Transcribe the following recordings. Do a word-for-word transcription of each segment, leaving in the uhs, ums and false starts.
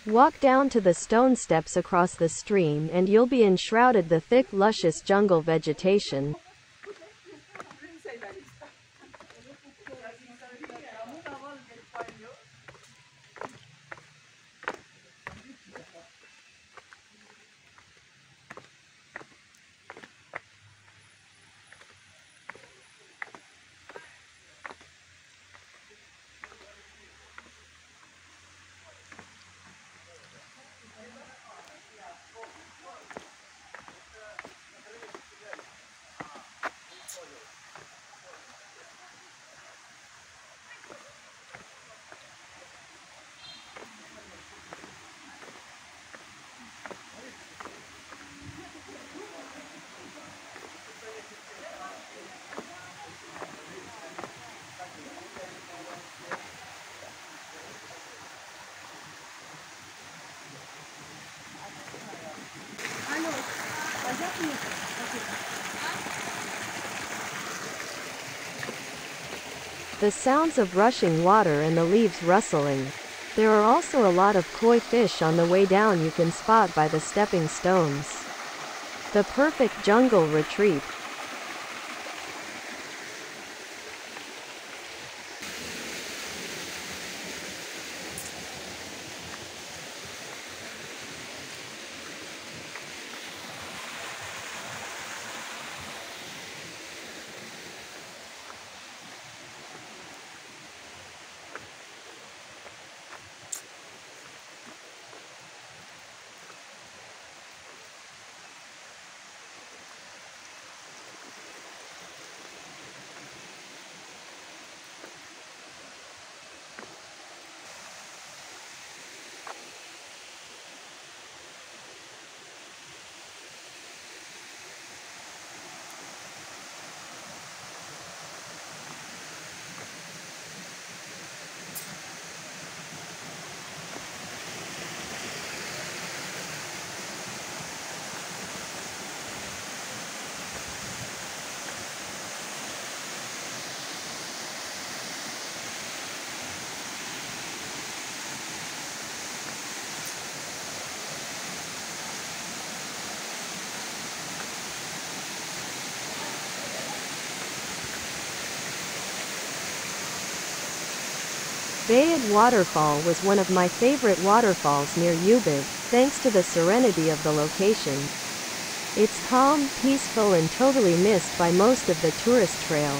Walk down to the stone steps across the stream and you'll be enshrouded the thick luscious jungle vegetation. The sounds of rushing water and the leaves rustling. There are also a lot of koi fish on the way down you can spot by the stepping stones. The perfect jungle retreat. Bayad Waterfall was one of my favorite waterfalls near Ubud, thanks to the serenity of the location. It's calm, peaceful and totally missed by most of the tourist trail.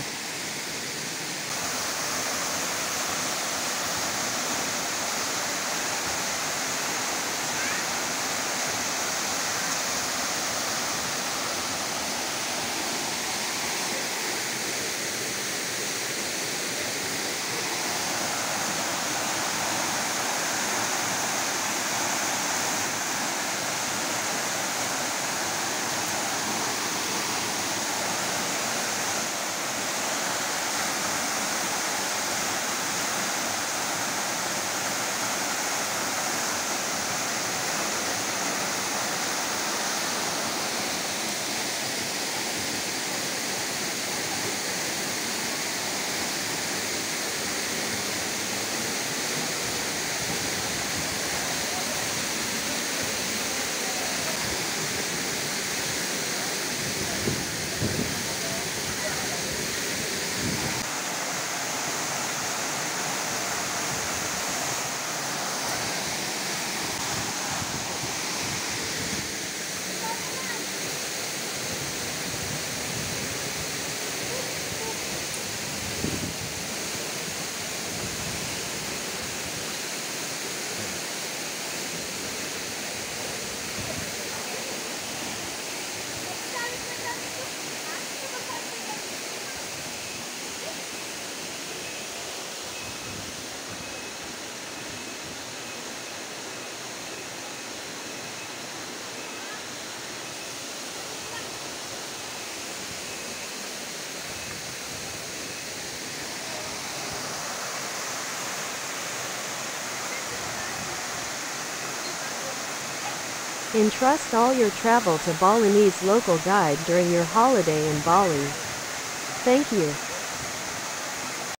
Entrust all your travel to Balinese local guide during your holiday in Bali. Thank you.